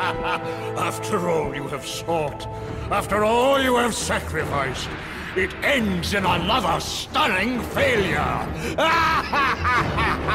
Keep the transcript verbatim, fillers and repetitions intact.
After all you have sought, after all you have sacrificed, it ends in another stunning failure!